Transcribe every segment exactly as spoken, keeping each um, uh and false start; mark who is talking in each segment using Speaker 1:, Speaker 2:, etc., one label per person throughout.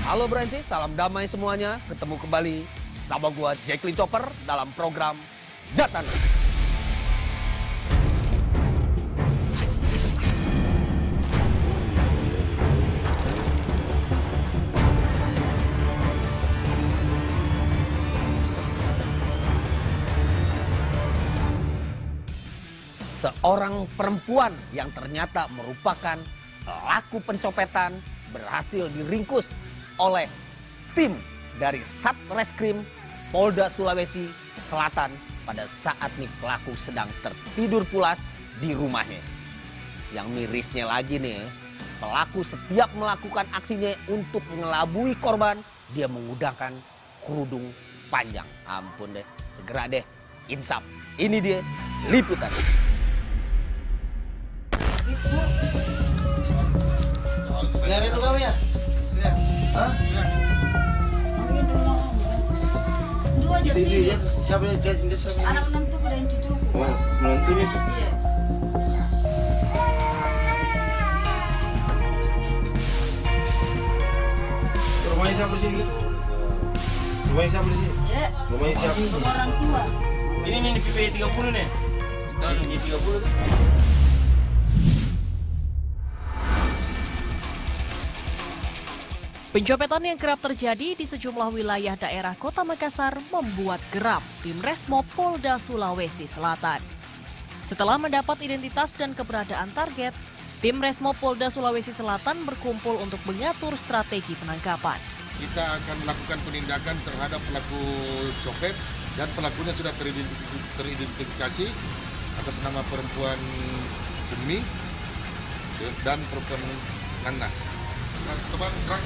Speaker 1: Halo Bransi, salam damai semuanya. Ketemu kembali sama gua Jacqueline Chopper dalam program Jatan. Seorang perempuan yang ternyata merupakan pelaku pencopetan berhasil diringkus oleh tim dari Satreskrim Polda Sulawesi Selatan pada saat nih pelaku sedang tertidur pulas di rumahnya. Yang mirisnya lagi nih, pelaku setiap melakukan aksinya untuk mengelabui korban, dia menggunakan kerudung panjang. Ampun deh, segera deh, insaf. Ini dia liputan.
Speaker 2: Lihat itu kamu ya? Lihat. Hah?
Speaker 3: Dua aja.
Speaker 2: Itu siapa yang jadi desa?
Speaker 3: Anak menantu dan cucuku.
Speaker 2: Oh, menantunya itu.
Speaker 3: Iya.
Speaker 2: Rumahnya siapa di sini? Rumahnya siapa di sini?
Speaker 3: Ya.
Speaker 2: Rumahnya siapa?
Speaker 3: Rumah orang tua.
Speaker 2: Ini nih di P P tiga puluh nih. Di tiga puluh tuh.
Speaker 4: Pencopetan yang kerap terjadi di sejumlah wilayah daerah Kota Makassar membuat geram tim Resmo Polda Sulawesi Selatan. Setelah mendapat identitas dan keberadaan target, tim Resmo Polda Sulawesi Selatan berkumpul untuk mengatur strategi penangkapan.
Speaker 5: Kita akan melakukan penindakan terhadap pelaku copet dan pelakunya sudah teridentifikasi atas nama perempuan Umi dan perempuan Nana. Teman, terang.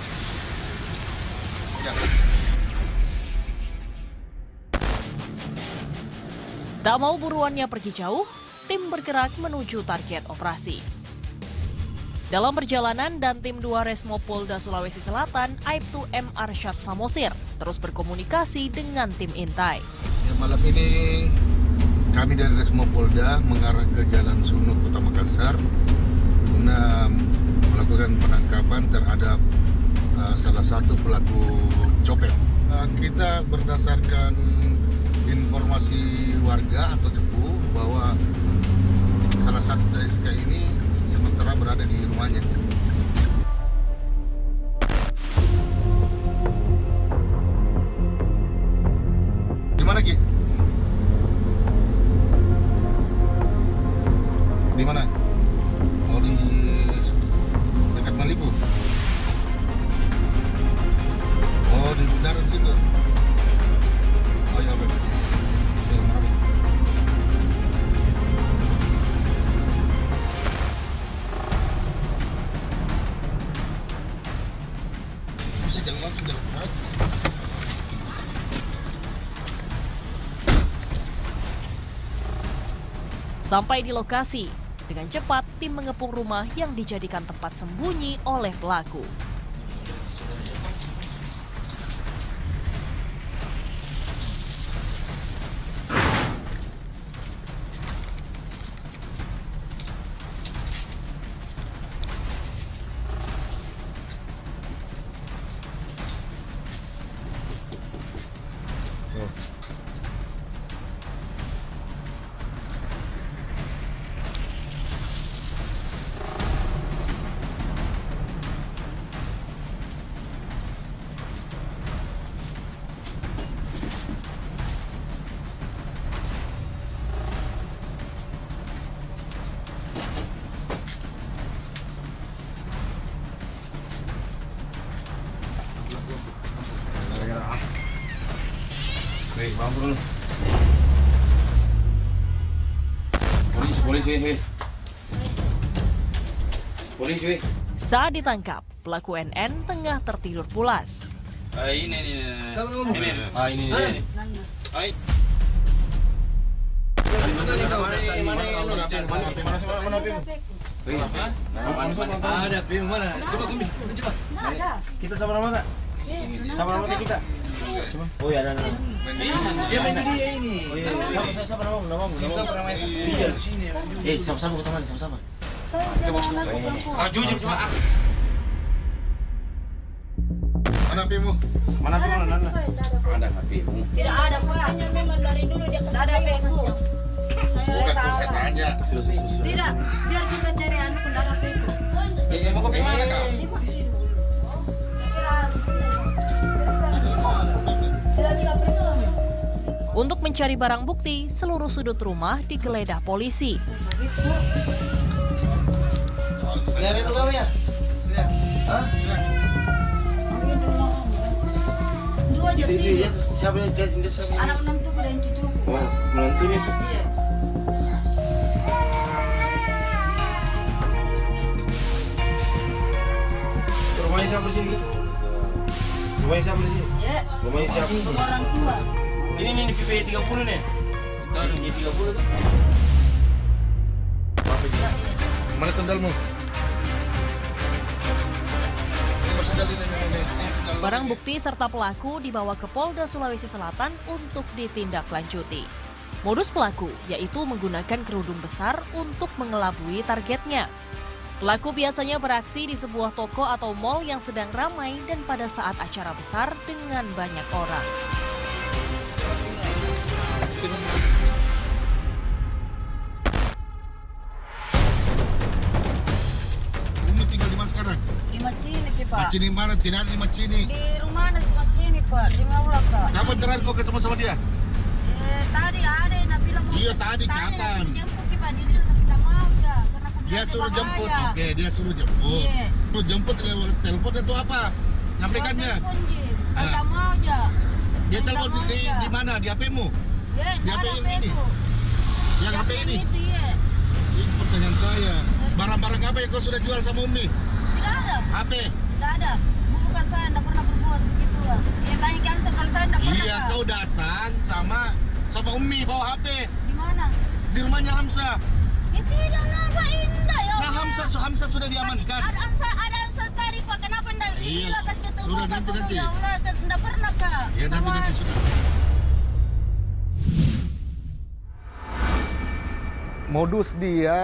Speaker 5: Ya.
Speaker 4: Tak mau buruannya pergi jauh, tim bergerak menuju target operasi. Dalam perjalanan dan tim dua Resmo Polda Sulawesi Selatan, Aibtu M. Arsyad Samosir terus berkomunikasi dengan tim Intai.
Speaker 5: Ya, malam ini kami dari Resmo Polda mengarah ke Jalan Sunu, Kota Makassar guna melakukan penangkapan terhadap uh, salah satu pelaku copet. Uh, kita berdasarkan informasi warga atau cepu bahwa salah satu T S K ini sementara berada di rumahnya. Di mana, Ki? Di mana? Oh, di dekat Malibu. Oh, di bundaran situ. Oh ya, baik. Ya, mana? Bisa jalan langsung jalan aja.
Speaker 4: Sampai di lokasi, dengan cepat tim mengepung rumah yang dijadikan tempat sembunyi oleh pelaku.
Speaker 5: Hei, bangun dulu. Polisi, polisi, hei. Polisi.
Speaker 4: Saat ditangkap, pelaku N N tengah tertidur pulas.
Speaker 2: Ah, ini ini. Ini. Ah, ini ini. Hai. Ada Pim mana? Coba Pim, coba. Kita sama nama tak? Sama nama kita. Oh ya, ada nama. Dia main dia ini. Sama sama nama nama. Siapa nama dia di sini? Eh, sama-sama ke teman, sama-sama.
Speaker 3: Saya jangan aku perempuan.
Speaker 2: Maju jam
Speaker 5: Mana H P-mu?
Speaker 2: Mana H P-mu, Nana?
Speaker 6: Ada H P-mu.
Speaker 3: Tidak ada, Pak.
Speaker 7: Hanya memang dari dulu dia
Speaker 3: Tidak ada P ku. Saya
Speaker 5: Bukan
Speaker 3: tahu.
Speaker 5: tuh saya tanya.
Speaker 2: Sudah, sudah, sudah.
Speaker 3: Tidak, biar kita cari anu tidak ada P ku.
Speaker 6: Eh, mau kopi mana kau?
Speaker 3: Tidak bisa periksa.
Speaker 4: Untuk mencari barang bukti, seluruh sudut rumah digeledah polisi.
Speaker 2: Lihat itu kau ya? Lihat. Hah?
Speaker 3: Dua
Speaker 2: Itu, itu,
Speaker 3: jadi
Speaker 2: ya, siapa yang dia, dia siapa?
Speaker 3: anak menantuku dan cucuku.
Speaker 2: Oh, menantunya itu.
Speaker 3: Iya.
Speaker 2: Rumahnya siapa di sini? Rumahnya siapa di sini?
Speaker 3: Ya,
Speaker 2: Rumahnya siapa?
Speaker 3: orang tua.
Speaker 2: Ini nih, P P tiga puluh nih. Ini tiga puluh tuh.
Speaker 5: Mana sandalmu? Ini sandal ini, ini, ini. Ini sandal.
Speaker 4: Barang bukti serta pelaku dibawa ke Polda Sulawesi Selatan untuk ditindaklanjuti. Modus pelaku yaitu menggunakan kerudung besar untuk mengelabui targetnya. Pelaku biasanya beraksi di sebuah toko atau mal yang sedang ramai dan pada saat acara besar dengan banyak orang.
Speaker 5: Ini tinggal di mana sekarang?
Speaker 3: Di Macini, Ki, Pak.
Speaker 5: Macini mana? Tidak ada di Macini.
Speaker 3: Di rumah ada di Macini, Pak. Di Maulak, Pak.
Speaker 5: Kapan terakhir kau ketemu sama dia?
Speaker 3: Eh, tadi ada yang nak bilang mau
Speaker 5: Iya, tadi,
Speaker 3: nak
Speaker 5: kapan?
Speaker 3: jemput, Ki, Pak. Dia tapi tak mau ya. Karena aku
Speaker 5: Dia
Speaker 3: bilang
Speaker 5: suruh
Speaker 3: bahaya.
Speaker 5: jemput. Oke, dia suruh jemput.
Speaker 3: Iya.
Speaker 5: Suruh jemput lewat telepon itu apa? Nyampaikannya.
Speaker 3: Mau telepon, Ji.
Speaker 5: Ah.
Speaker 3: Tak mau ya.
Speaker 5: Dia
Speaker 3: Tak
Speaker 5: telepon
Speaker 3: mau
Speaker 5: di,
Speaker 3: ya.
Speaker 5: di mana? Di H P-mu?
Speaker 3: Ya,
Speaker 5: Di H P
Speaker 3: ada
Speaker 5: yang ini?
Speaker 3: P ku.
Speaker 5: Yang H P ini?
Speaker 3: Itu, ya.
Speaker 5: Ini pertanyaan saya. Barang-barang apa yang kau sudah jual sama Umi?
Speaker 3: Tidak ada.
Speaker 5: H P?
Speaker 3: Tidak ada. Bukan saya, tidak pernah berbuat begitu lah. Ya, tanya Kamsa kalau saya tidak pernah.
Speaker 5: Iya,
Speaker 3: Kak.
Speaker 5: kau datang sama sama Umi bawa H P
Speaker 3: Di mana?
Speaker 5: di rumahnya Hamzah.
Speaker 3: Ya tidak lah, Pak. Indah ya.
Speaker 5: Nah,
Speaker 3: Allah.
Speaker 5: Hamzah Hamzah sudah diamankan.
Speaker 3: Ada Ansa, ada Ansa tadi, Pak. Kenapa tidak?
Speaker 5: Iya.
Speaker 3: Iya, kasih ketemu
Speaker 5: Sudah,
Speaker 3: Pak
Speaker 5: nanti,
Speaker 3: dulu.
Speaker 5: nanti.
Speaker 3: Ya Allah, kan tidak pernah, Kak.
Speaker 5: Ya nanti
Speaker 3: Sama-
Speaker 5: nanti sudah. Modus dia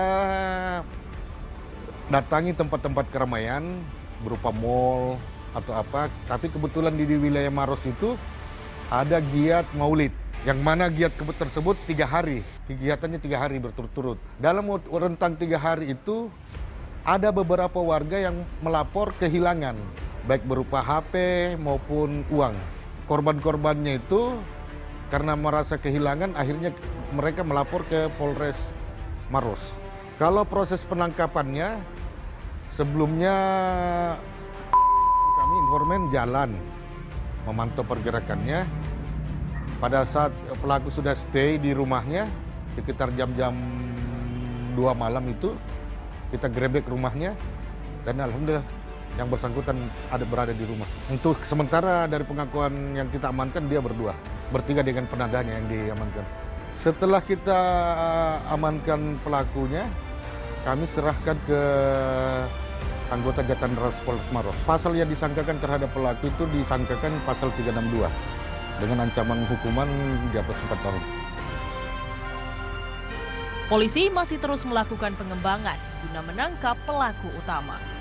Speaker 5: datangi tempat-tempat keramaian berupa mall atau apa, tapi kebetulan di, di wilayah Maros itu ada giat maulid, yang mana giat kebut tersebut tiga hari, kegiatannya tiga hari berturut-turut. Dalam rentang tiga hari itu ada beberapa warga yang melapor kehilangan, baik berupa H P maupun uang. Korban-korbannya itu karena merasa kehilangan, akhirnya mereka melapor ke Polres Maros. Kalau proses penangkapannya, sebelumnya kami informan jalan, memantau pergerakannya. Pada saat pelaku sudah stay di rumahnya, sekitar jam-jam dua malam itu, kita grebek rumahnya, dan alhamdulillah yang bersangkutan ada berada di rumah. Untuk sementara dari pengakuan yang kita amankan, dia berdua, bertiga dengan penadanya yang diamankan. Setelah kita amankan pelakunya, kami serahkan ke anggota Jatan Ras Polres Maros. Pasal yang disangkakan terhadap pelaku itu disangkakan pasal tiga enam dua dengan ancaman hukuman di atas empat tahun.
Speaker 4: Polisi masih terus melakukan pengembangan guna menangkap pelaku utama.